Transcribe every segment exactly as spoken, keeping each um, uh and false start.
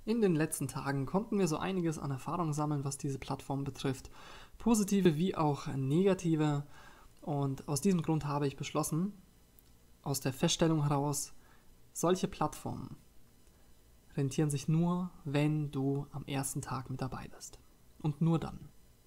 In den letzten Tagen konnten wir so einiges an Erfahrung sammeln, was diese Plattform betrifft. Positive wie auch negative. Und aus diesem Grund habe ich beschlossen, aus der Feststellung heraus, solche Plattformen rentieren sich nur, wenn du am ersten Tag mit dabei bist. Und nur dann.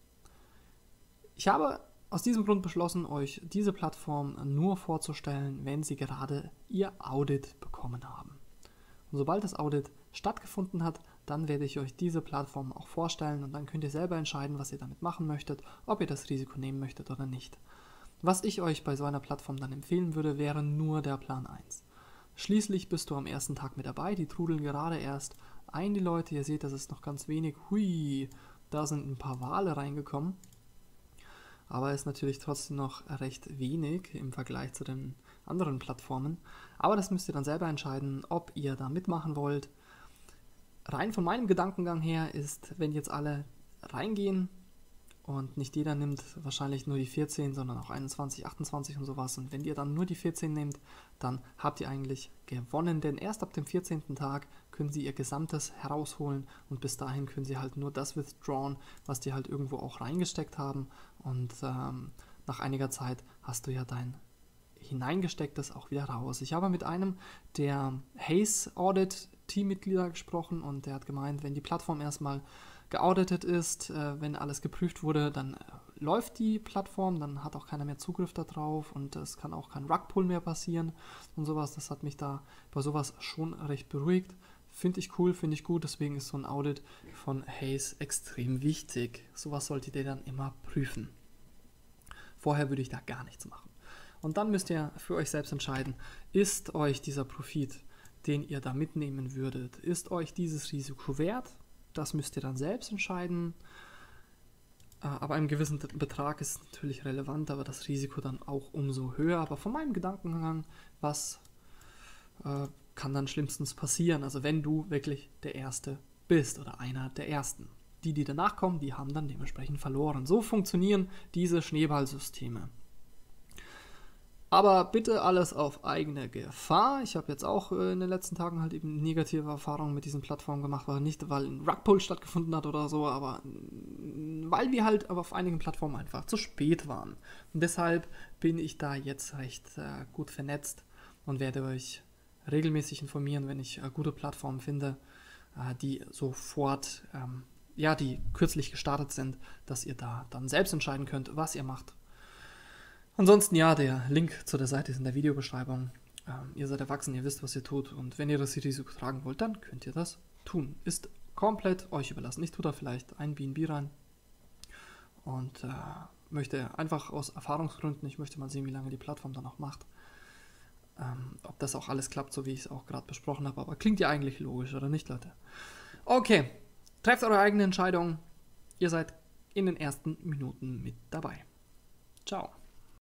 Ich habe aus diesem Grund beschlossen, euch diese Plattform nur vorzustellen, wenn sie gerade ihr Audit bekommen haben. Und sobald das Audit stattgefunden hat, dann werde ich euch diese Plattform auch vorstellen und dann könnt ihr selber entscheiden, was ihr damit machen möchtet, ob ihr das Risiko nehmen möchtet oder nicht. Was ich euch bei so einer Plattform dann empfehlen würde, wäre nur der Plan eins. Schließlich bist du am ersten Tag mit dabei, die trudeln gerade erst ein, die Leute, ihr seht, das ist noch ganz wenig, hui, da sind ein paar Wale reingekommen, aber ist natürlich trotzdem noch recht wenig im Vergleich zu den anderen Plattformen, aber das müsst ihr dann selber entscheiden, ob ihr da mitmachen wollt. Rein von meinem Gedankengang her ist, wenn jetzt alle reingehen, und nicht jeder nimmt wahrscheinlich nur die vierzehn, sondern auch einundzwanzig, achtundzwanzig und sowas. Und wenn ihr dann nur die vierzehn nehmt, dann habt ihr eigentlich gewonnen. Denn erst ab dem vierzehnten Tag können sie ihr Gesamtes herausholen. Und bis dahin können sie halt nur das withdrawn, was die halt irgendwo auch reingesteckt haben. Und ähm, nach einiger Zeit hast du ja dein hineingestecktes auch wieder raus. Ich habe mit einem der Haze Audit Teammitglieder gesprochen und der hat gemeint, wenn die Plattform erstmal geauditet ist, äh, wenn alles geprüft wurde, dann äh, läuft die Plattform, dann hat auch keiner mehr Zugriff darauf und es kann auch kein Rugpull mehr passieren und sowas. Das hat mich da bei sowas schon recht beruhigt. Finde ich cool, finde ich gut, deswegen ist so ein Audit von Haze extrem wichtig. Sowas solltet ihr dann immer prüfen. Vorher würde ich da gar nichts machen. Und dann müsst ihr für euch selbst entscheiden, ist euch dieser Profit, den ihr da mitnehmen würdet, ist euch dieses Risiko wert? Das müsst ihr dann selbst entscheiden. Aber ein gewisser Betrag ist natürlich relevant, aber das Risiko dann auch umso höher. Aber von meinem Gedankengang, was äh, kann dann schlimmstens passieren? Also wenn du wirklich der Erste bist oder einer der Ersten. Die, die danach kommen, die haben dann dementsprechend verloren. So funktionieren diese Schneeballsysteme. Aber bitte alles auf eigene Gefahr. Ich habe jetzt auch äh, in den letzten Tagen halt eben negative Erfahrungen mit diesen Plattformen gemacht, weil nicht, weil ein Rugpull stattgefunden hat oder so, aber mh, weil wir halt aber auf einigen Plattformen einfach zu spät waren. Und deshalb bin ich da jetzt recht äh, gut vernetzt und werde euch regelmäßig informieren, wenn ich äh, gute Plattformen finde, äh, die sofort, ähm, ja, die kürzlich gestartet sind, dass ihr da dann selbst entscheiden könnt, was ihr macht. Ansonsten ja, der Link zu der Seite ist in der Videobeschreibung. Ähm, ihr seid erwachsen, ihr wisst, was ihr tut und wenn ihr das Risiko tragen wollt, dann könnt ihr das tun. Ist komplett euch überlassen. Ich tue da vielleicht ein B N B rein und äh, möchte einfach aus Erfahrungsgründen, ich möchte mal sehen, wie lange die Plattform dann noch macht. Ähm, ob das auch alles klappt, so wie ich es auch gerade besprochen habe, aber klingt ja eigentlich logisch, oder nicht, Leute? Okay, trefft eure eigene Entscheidung. Ihr seid in den ersten Minuten mit dabei. Ciao.